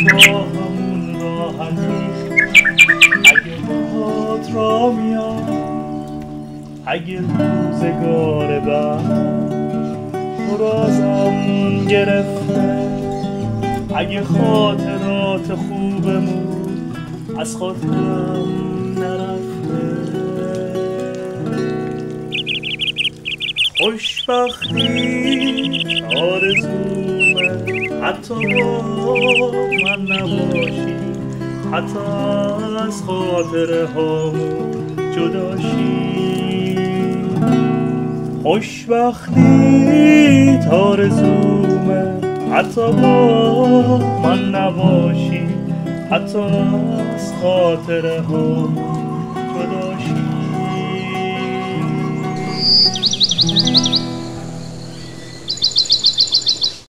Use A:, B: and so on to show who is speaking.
A: با همون راحتی اگه باهات را میام، اگه روزگار بعد تو رو ازم گرفته، اگه خاطرات خوبمون از خاطرم نرفته. خوشبختی آرزومه حتی با من نباشی، حتی از خاطره هامون جداشی. خوشبختی آرزومه حتی با من نباشی، حتی از خاطره هامون جداشی.